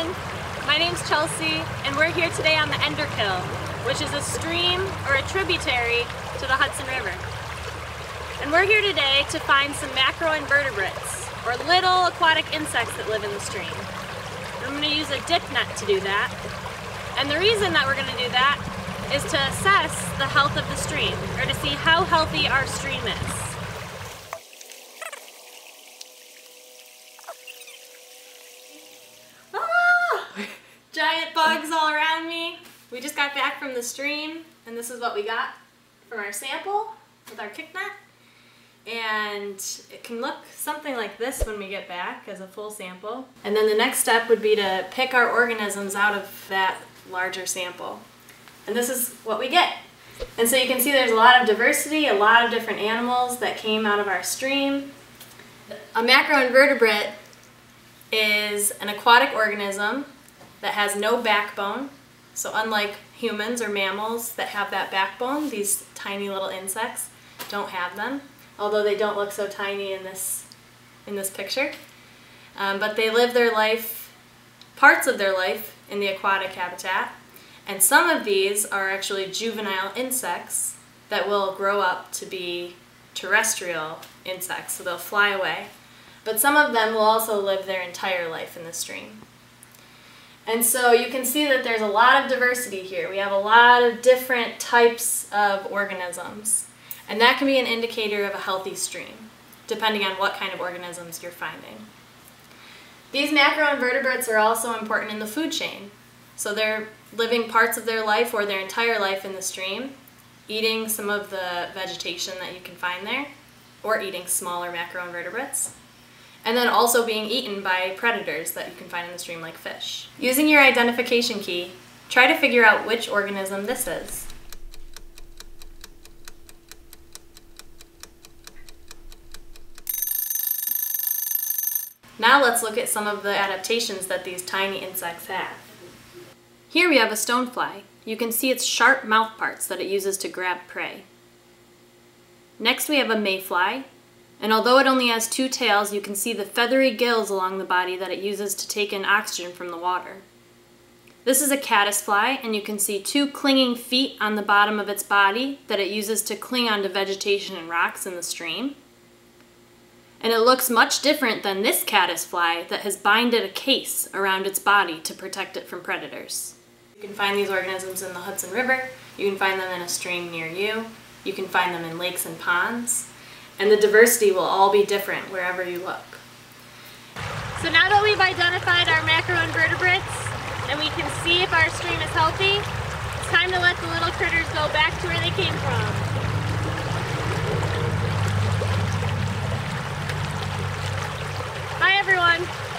everyone, my name's Chelsea and we're here today on the Enderkill, which is a stream or a tributary to the Hudson River. And we're here today to find some macroinvertebrates, or little aquatic insects that live in the stream. I'm going to use a dip net to do that. And the reason that we're going to do that is to assess the health of the stream, or to see how healthy our stream is. Giant bugs all around me. We just got back from the stream and this is what we got from our sample with our kick net. And it can look something like this when we get back as a full sample. And then the next step would be to pick our organisms out of that larger sample. And this is what we get. And so you can see there's a lot of diversity, a lot of different animals that came out of our stream. A macroinvertebrate is an aquatic organism that has no backbone. So unlike humans or mammals that have that backbone, these tiny little insects don't have them, although they don't look so tiny in this picture. But they live their life, parts of their life, in the aquatic habitat. And some of these are actually juvenile insects that will grow up to be terrestrial insects, so they'll fly away. But some of them will also live their entire life in the stream. And so you can see that there's a lot of diversity here. We have a lot of different types of organisms. And that can be an indicator of a healthy stream, depending on what kind of organisms you're finding. These macroinvertebrates are also important in the food chain. So they're living parts of their life or their entire life in the stream, eating some of the vegetation that you can find there, or eating smaller macroinvertebrates. And then also being eaten by predators that you can find in the stream, like fish. Using your identification key, try to figure out which organism this is. Now let's look at some of the adaptations that these tiny insects have. Here we have a stonefly. You can see its sharp mouth parts that it uses to grab prey. Next we have a mayfly. And although it only has 2 tails, you can see the feathery gills along the body that it uses to take in oxygen from the water. This is a caddisfly, and you can see 2 clinging feet on the bottom of its body that it uses to cling onto vegetation and rocks in the stream. And it looks much different than this caddisfly that has binded a case around its body to protect it from predators. You can find these organisms in the Hudson River, you can find them in a stream near you, you can find them in lakes and ponds. And the diversity will all be different wherever you look. So now that we've identified our macroinvertebrates and we can see if our stream is healthy, it's time to let the little critters go back to where they came from. Bye everyone!